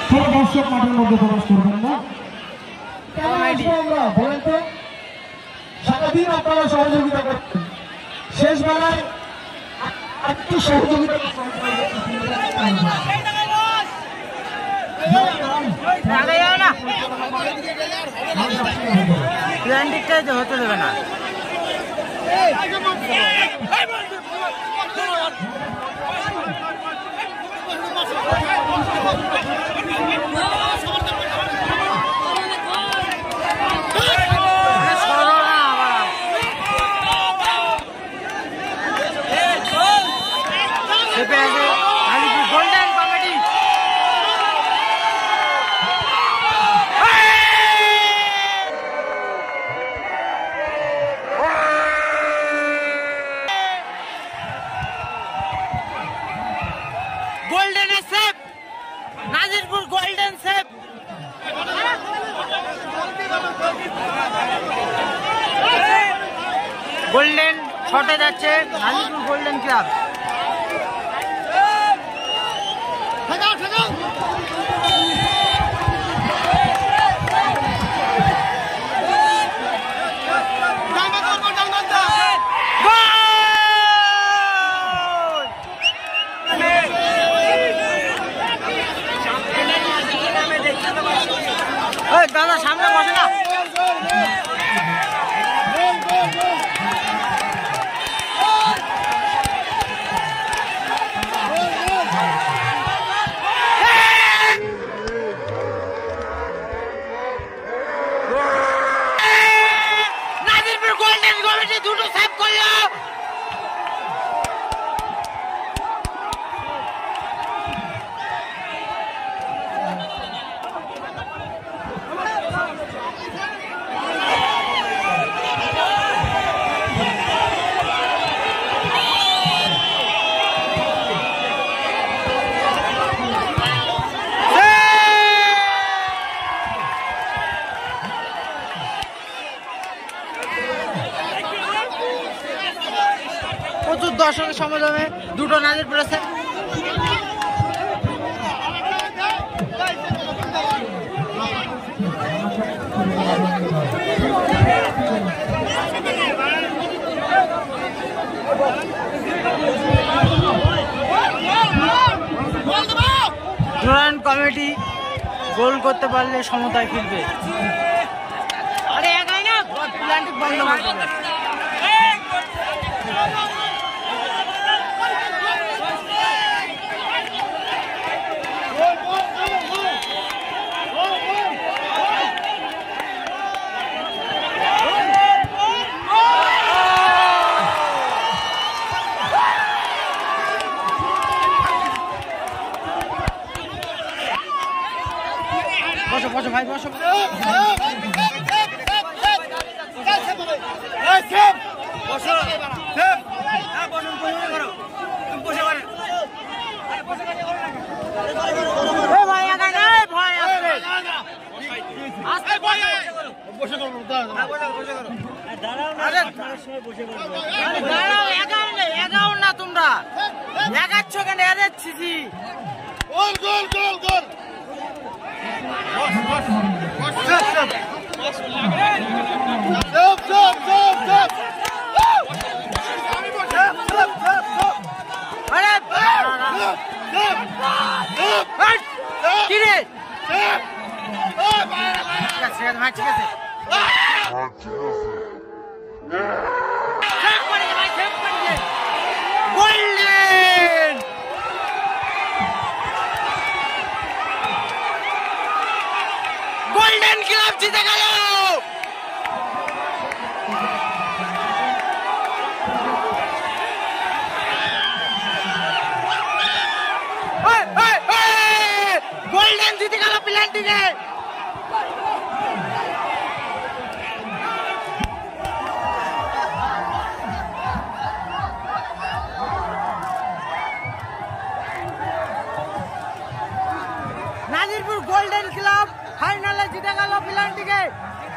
কোনো দর্শক মাঠের মধ্যে প্রবেশ করবেন না। আমরা বলেন তো, সারাদিন আপনারা সহযোগিতা করতেন, শেষ বেলায় একটু সহযোগিতা হতে দেবে না। Golden save, Nazirpur golden save. Golden শটে যাচ্ছে নাজিরপুর গোল্ডেন ক্লাব। দাদা সামনে বসে না। নাজিরপুর গোল্ডেন কমিটি দুটো সেভ করলো। প্রচুর দর্শকের সমাগমে দুটো নাজিরপুর আছে। টুর্নামেন্ট কমিটি গোল করতে পারলে সমতায় ফিরবে। আরে একাই না, প্ল্যান্টিক বন্ধ করতে হবে। বসো বসো ভাই বসো। এগাও না তোমরা, এগাচ্ছ কেন? ছিছি গোল গোল গোল গোল। ঠিক আছে গোল্ডেন ক্লাব জিতে গেল। গোল্ডেন জিতে গেল প্ল্যান্টিকে। নাজিরপুর গোল্ডেন ক্লাব ফাইনালে জিতে গেল প্ল্যান্টিকে।